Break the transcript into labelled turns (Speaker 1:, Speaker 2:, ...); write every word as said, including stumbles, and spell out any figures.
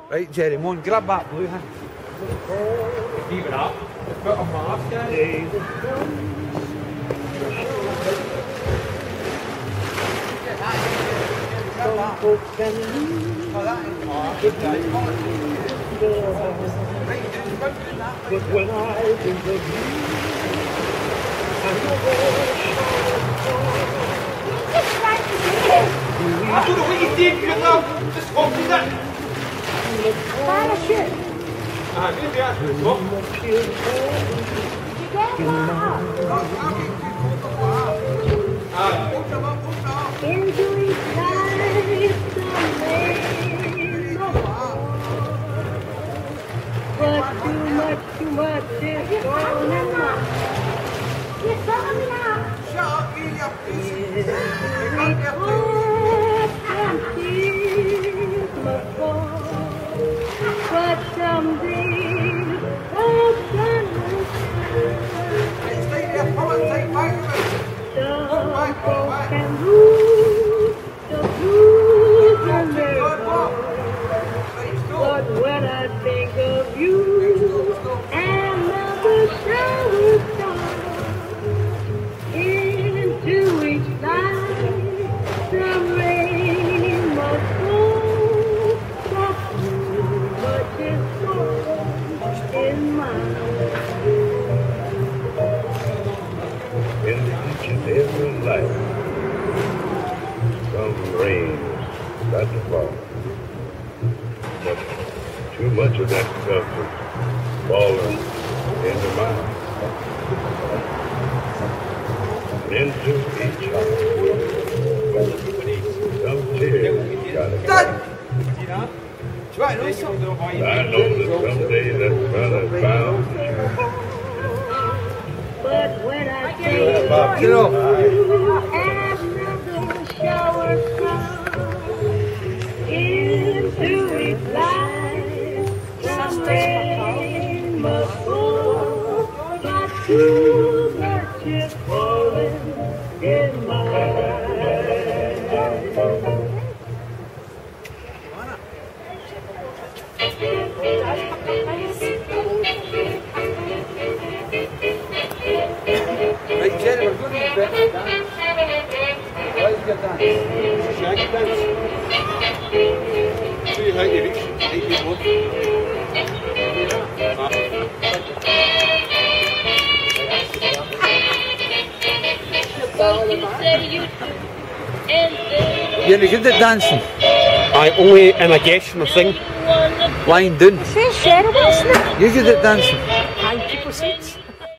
Speaker 1: Right, Gerry, come on, grab that blue hand. Keep it up. Put a mask in.
Speaker 2: But when I think of you, I know
Speaker 3: I don't know what you did, you know. Just walk in that.
Speaker 4: Barras shit.
Speaker 3: Ah, maybe that's the top.
Speaker 4: You get
Speaker 3: Ah.
Speaker 4: into each life someday. But too much, too much is going on. You're telling me now.
Speaker 5: Shut up, you piece of
Speaker 4: but someday I can
Speaker 5: Stay there, pull it, take back of it.
Speaker 4: some folks can lose the blues and never. But when I think of you and the shower starts into each life, some rain must fall. But too much is gone in mine.
Speaker 2: in each and every life, some rains got to fall. But too much of that stuff is falling into mine. Into each other. Some tears got to fall.
Speaker 1: Try to know something.
Speaker 2: I know that someday that brother bound to
Speaker 4: But when I think of
Speaker 1: Get off.
Speaker 4: you and the shower comes into each life, some rain must fall, but too much is falling in mine.
Speaker 1: Right, Gerry, we're going to need a bit of dance. Let's get dance.
Speaker 3: Shaggy dance. Show you how to reach eight feet one.
Speaker 1: You're any good at dancing?
Speaker 3: I only am a guest from a thing.
Speaker 1: Lying down.
Speaker 4: Say, Sarah, what's that?
Speaker 1: You're good at dancing.